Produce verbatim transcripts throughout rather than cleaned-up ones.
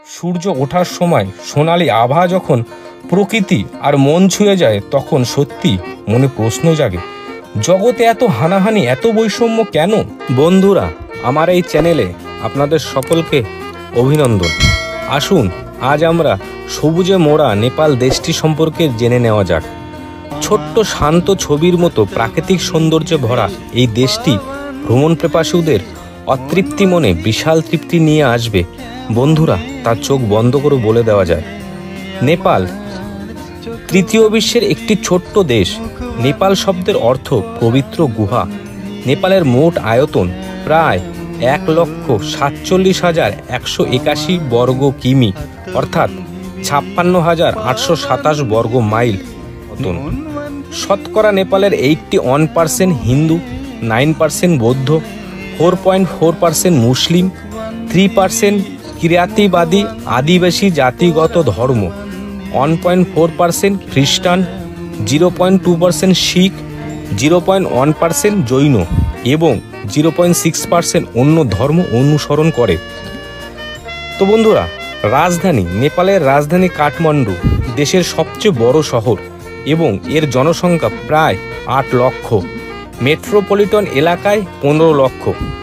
সূর্য ওঠার সময় সোনালি আভা যখন প্রকৃতি আর মন ছুঁয়ে যায়, তখন সত্যি মনে প্রশ্ন জাগে, জগতে এত হানাহানি, এত বৈষম্য কেন? বন্ধুরা, আমার এই চ্যানেলে আপনাদের সকলকে অভিনন্দন। আসুন আজ আমরা সবুজে মোড়া নেপাল দেশটি সম্পর্কে জেনে নেওয়া যাক। ছোট্ট শান্ত ছবির মতো প্রাকৃতিক সৌন্দর্যে ভরা এই দেশটি ভ্রমণ পিপাসুদের অতৃপ্তি মনে বিশাল তৃপ্তি নিয়ে আসবে। বন্ধুরা, তার চোখ বন্ধ করে বলে দেওয়া যায়, নেপাল তৃতীয় বিশ্বের একটি ছোট্ট দেশ। নেপাল শব্দের অর্থ পবিত্র গুহা। নেপালের মোট আয়তন প্রায় এক লক্ষ সাতচল্লিশ হাজার একশো একাশি বর্গ কিমি, অর্থাৎ ছাপ্পান্ন হাজার আটশো সাতাশ বর্গ মাইল। শতকরা নেপালের eighty one percent Hindu, nine percent বৌদ্ধ, four point four percent Muslim, three percent কিরাতিবাদী আদিবাসী জাতিগত ধর্ম, ওয়ান পয়েন্ট ফোর পার্সেন্ট খ্রিস্টান, zero point two percent Sikh, zero point one percent Jain এবং জিরো পয়েন্ট সিক্স পার্সেন্ট অন্য ধর্ম অনুসরণ করে। তো বন্ধুরা, রাজধানী নেপালের রাজধানী কাঠমান্ডু দেশের সবচেয়ে বড় শহর এবং এর জনসংখ্যা প্রায় আট লক্ষ। মেট্রোপলিটন এলাকায় পনেরো লক্ষ।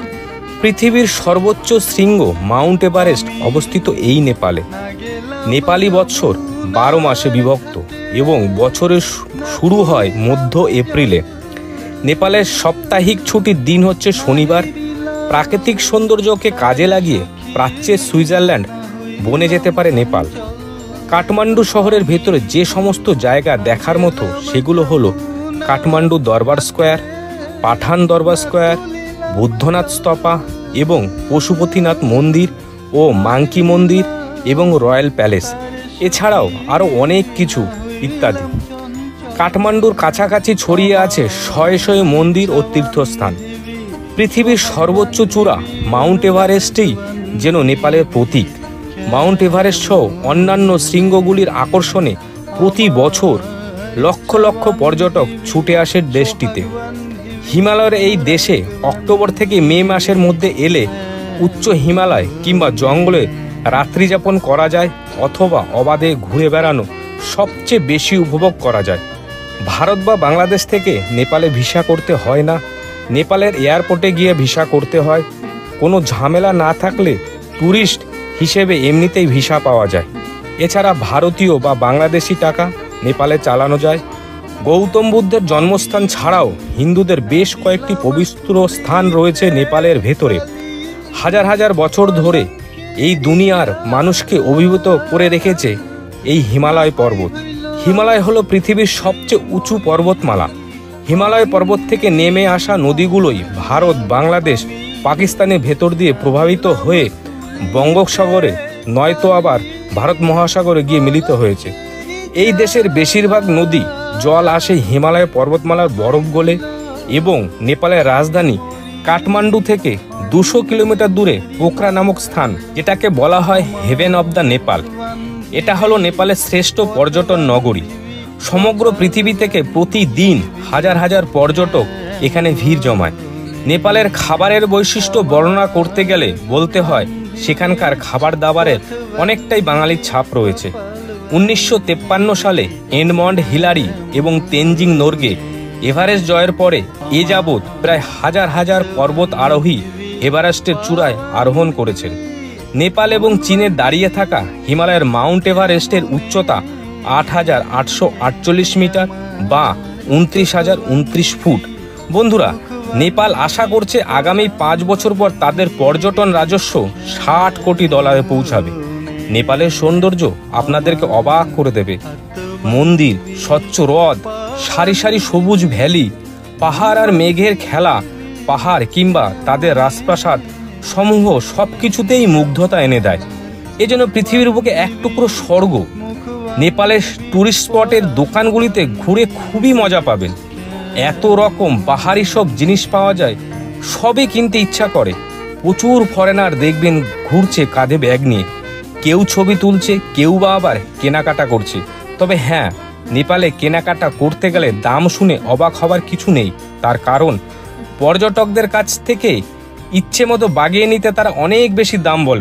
পৃথিবীর সর্বোচ্চ শৃঙ্গ মাউন্ট এভারেস্ট অবস্থিত এই নেপালে। নেপালি বৎসর বারো মাসে বিভক্ত এবং বছরের শুরু হয় মধ্য এপ্রিলে। নেপালের সাপ্তাহিক ছুটির দিন হচ্ছে শনিবার। প্রাকৃতিক সৌন্দর্যকে কাজে লাগিয়ে প্রাচ্যের সুইজারল্যান্ড বনে যেতে পারে নেপাল। কাঠমান্ডু শহরের ভেতরে যে সমস্ত জায়গা দেখার মতো সেগুলো হলো কাঠমান্ডু দরবার স্কোয়ার, পাঠান দরবার স্কোয়ার, বুদ্ধনাথ স্তপা এবং পশুপতিনাথ মন্দির ও মাঙ্কি মন্দির এবং রয়্যাল প্যালেস, এছাড়াও আরও অনেক কিছু ইত্যাদি। কাঠমান্ডুর কাছাকাছি ছড়িয়ে আছে শয়ে শয়ে মন্দির ও তীর্থস্থান। পৃথিবীর সর্বোচ্চ চূড়া মাউন্ট এভারেস্টেই যেন নেপালের প্রতীক। মাউন্ট এভারেস্ট সহ অন্যান্য শৃঙ্গগুলির আকর্ষণে প্রতি বছর লক্ষ লক্ষ পর্যটক ছুটে আসে দেশটিতে। হিমালয়ের এই দেশে অক্টোবর থেকে মে মাসের মধ্যে এলে উচ্চ হিমালয় কিংবা জঙ্গলে রাত্রিযাপন করা যায় অথবা অবাধে ঘুরে বেড়ানো সবচেয়ে বেশি উপভোগ করা যায়। ভারত বা বাংলাদেশ থেকে নেপালে ভিসা করতে হয় না। নেপালের এয়ারপোর্টে গিয়ে ভিসা করতে হয়। কোনো ঝামেলা না থাকলে ট্যুরিস্ট হিসেবে এমনিতেই ভিসা পাওয়া যায়। এছাড়া ভারতীয় বা বাংলাদেশি টাকা নেপালে চালানো যায়। গৌতম বুদ্ধের জন্মস্থান ছাড়াও হিন্দুদের বেশ কয়েকটি পবিত্র স্থান রয়েছে নেপালের ভেতরে। হাজার হাজার বছর ধরে এই দুনিয়ার মানুষকে অভিভূত করে রেখেছে এই হিমালয় পর্বত। হিমালয় হলো পৃথিবীর সবচেয়ে উঁচু পর্বতমালা। হিমালয় পর্বত থেকে নেমে আসা নদীগুলোই ভারত, বাংলাদেশ, পাকিস্তানের ভেতর দিয়ে প্রভাবিত হয়ে বঙ্গোপসাগরে নয়তো আবার ভারত মহাসাগরে গিয়ে মিলিত হয়েছে। এই দেশের বেশিরভাগ নদী জল আসে হিমালয় পর্বতমালার বরফ গলে এবং নেপালের রাজধানী কাঠমান্ডু থেকে দুশো কিলোমিটার দূরে পোখরা নামক স্থান, যেটাকে বলা হয় হেভেন অব দ্য নেপাল। এটা হলো নেপালের শ্রেষ্ঠ পর্যটন নগরী। সমগ্র পৃথিবী থেকে প্রতিদিন হাজার হাজার পর্যটক এখানে ভিড় জমায়। নেপালের খাবারের বৈশিষ্ট্য বর্ণনা করতে গেলে বলতে হয় সেখানকার খাবার দাবারের অনেকটাই বাঙালির ছাপ রয়েছে। উনিশশো তেপ্পান্ন সালে এডমন্ড হিলারি এবং তেনজিং নোরগে এভারেস্ট জয়ের পরে এ যাবৎ প্রায় হাজার হাজার পর্বত আরোহী এভারেস্টের চূড়ায় আরোহণ করেছেন। নেপাল এবং চীনে দাঁড়িয়ে থাকা হিমালয়ের মাউন্ট এভারেস্টের উচ্চতা আট হাজার আটশো আটচল্লিশ মিটার বা উনত্রিশ হাজার উনত্রিশ ফুট। বন্ধুরা, নেপাল আশা করছে আগামী পাঁচ বছর পর তাদের পর্যটন রাজস্ব ষাট কোটি ডলারে পৌঁছাবে। নেপালের সৌন্দর্য আপনাদেরকে অবাক করে দেবে। মন্দির, স্বচ্ছ হ্রদ, সারি সারি সবুজ ভ্যালি, পাহাড় আর মেঘের খেলা, পাহাড় কিংবা তাদের রাজপ্রাসাদ সমূহ সব কিছুতেই মুগ্ধতা এনে দেয়। এজন্য পৃথিবীর বুকে এক টুকরো স্বর্গ। নেপালের টুরিস্ট স্পটের দোকানগুলিতে ঘুরে খুবই মজা পাবেন। এত রকম বাহারি সব জিনিস পাওয়া যায়, সবই কিনতে ইচ্ছা করে। প্রচুর ফরেনার দেখবেন ঘুরছে কাঁধে ব্যাগ নিয়ে। কেউ ছবি তুলছে, কেউ বা আবার কেনাকাটা করছে। তবে হ্যাঁ, নেপালে কেনাকাটা করতে গেলে দাম শুনে অবাক হবার কিছু নেই। তার কারণ পর্যটকদের কাছ থেকে ইচ্ছে মতো বাগিয়ে নিতে তারা অনেক বেশি দাম বলে।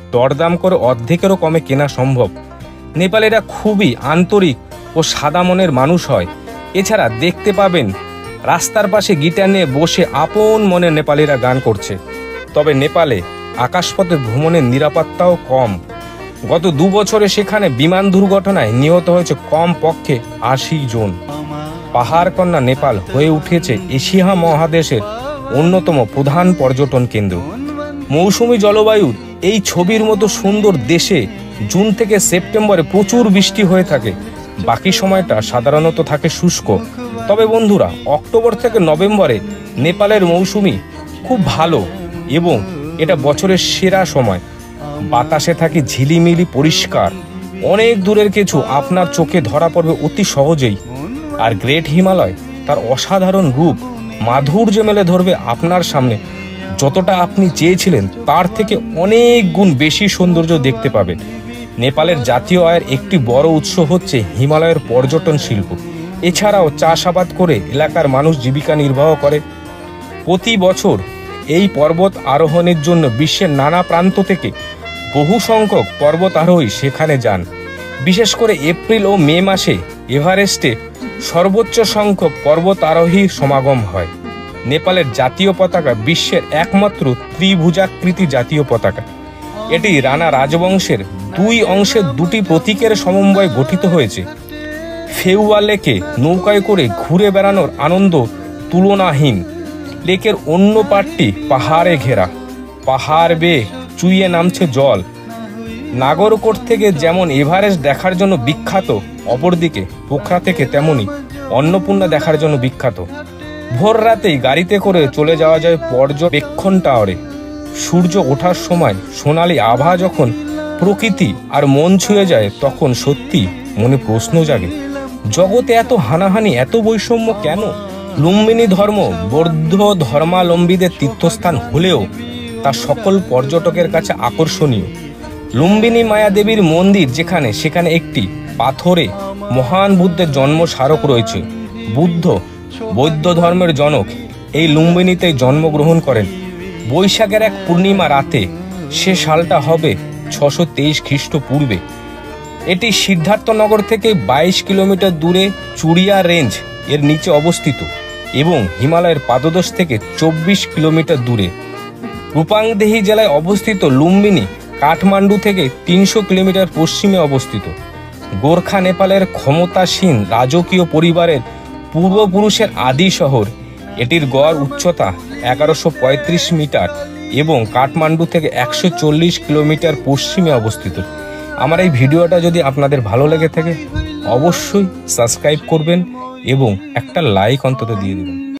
দরদাম করে অর্ধেকেরও কমে কেনা সম্ভব। নেপালিরা খুবই আন্তরিক ও সাদা মনের মানুষ হয়। এছাড়া দেখতে পাবেন রাস্তার পাশে গিটার নিয়ে বসে আপন মনে নেপালিরা গান করছে। তবে নেপালে আকাশপথে ভ্রমণের নিরাপত্তাও কম। গত দু বছরে সেখানে বিমান দুর্ঘটনায় নিহত হয়েছে কম পক্ষে আশি জন। পাহাড়কন্যা নেপাল হয়ে উঠেছে এশিয়া মহাদেশের অন্যতম প্রধান পর্যটন কেন্দ্র। মৌসুমী জলবায়ুর এই ছবির মতো সুন্দর দেশে জুন থেকে সেপ্টেম্বরে প্রচুর বৃষ্টি হয়ে থাকে, বাকি সময়টা সাধারণত থাকে শুষ্ক। তবে বন্ধুরা, অক্টোবর থেকে নভেম্বরে নেপালের মৌসুমি খুব ভালো এবং এটা বছরের সেরা সময়। বাতাসে থাকে ঝিলিমিলি পরিষ্কার, অনেক দূরের কিছু আপনার চোখে ধরা পড়বে অতি সহজেই। আর গ্রেট হিমালয় তার অসাধারণ রূপ মাধুর্য মেলে ধরবে আপনার সামনে। যতটা আপনি চেয়েছিলেন তার থেকে অনেক গুণ বেশি সৌন্দর্য দেখতে পাবেন। নেপালের জাতীয় আয়ের একটি বড় উৎস হচ্ছে হিমালয়ের পর্যটন শিল্প। এছাড়াও চাষাবাদ করে এলাকার মানুষ জীবিকা নির্বাহ করে। প্রতি বছর এই পর্বত আরোহণের জন্য বিশ্বের নানা প্রান্ত থেকে বহু সংখ্যক পর্বত আরোহী সেখানে যান। বিশেষ করে এপ্রিল ও মে মাসে এভারেস্টে সর্বোচ্চ সংখ্যক পর্বত আরোহীর সমাগম হয়। নেপালের জাতীয় পতাকা বিশ্বের একমাত্র ত্রিভুজাকৃতি জাতীয় পতাকা। এটি রানা রাজবংশের দুই অংশের দুটি প্রতীকের সমন্বয়ে গঠিত হয়েছে। ফেউয়া লেকে নৌকায় করে ঘুরে বেড়ানোর আনন্দ তুলনাহীন। লেকের অন্য পাড়টি পাহাড়ে ঘেরা, পাহাড় বেয়ে চুইয়ে নামছে জল। নাগরকোট থেকে যেমন এভারেস্ট দেখার জন্য বিখ্যাত, অপরদিকে পোখরা থেকে তেমনি অন্নপূর্ণা দেখার জন্য বিখ্যাত। ভোর রাতেই গাড়িতে করে চলে যাওয়া যায় পর্যবেক্ষণ টাওয়ারে। সূর্য ওঠার সময় সোনালি আভা যখন প্রকৃতি আর মন ছুঁয়ে যায়, তখন সত্যি মনে প্রশ্ন জাগে, জগতে এত হানাহানি, এত বৈষম্য কেন? লুম্বিনী ধর্ম বৌদ্ধ ধর্মাবলম্বীদের তীর্থস্থান হলেও তা সকল পর্যটকের কাছে আকর্ষণীয়। লুম্বিনী মায়া দেবীর মন্দির যেখানে, সেখানে একটি পাথরে মহান বুদ্ধের জন্ম স্মারক রয়েছে। বুদ্ধ বৌদ্ধ ধর্মের জনক এই লুম্বিনীতে জন্মগ্রহণ করেন বৈশাখের এক পূর্ণিমা রাতে। সে সালটা হবে ছশো তেইশ খ্রিস্টপূর্বে। এটি সিদ্ধার্থনগর থেকে বাইশ কিলোমিটার দূরে চুড়িয়া রেঞ্জ এর নিচে অবস্থিত এবং হিমালয়ের পাদদেশ থেকে চব্বিশ কিলোমিটার দূরে। রূপাংদেহী জেলায় অবস্থিত লুম্বিনী কাঠমান্ডু থেকে তিনশো কিলোমিটার পশ্চিমে অবস্থিত। গোর্খা নেপালের ক্ষমতাসীন রাজকীয় পরিবারের পূর্বপুরুষের আদি শহর। এটির গড় উচ্চতা এগারোশো পঁয়ত্রিশ মিটার এবং কাঠমান্ডু থেকে একশো চল্লিশ কিলোমিটার পশ্চিমে অবস্থিত। আমার এই ভিডিওটা যদি আপনাদের ভালো লেগে থাকে অবশ্যই সাবস্ক্রাইব করবেন এবং একটা লাইক অন্তত দিয়ে দেবেন।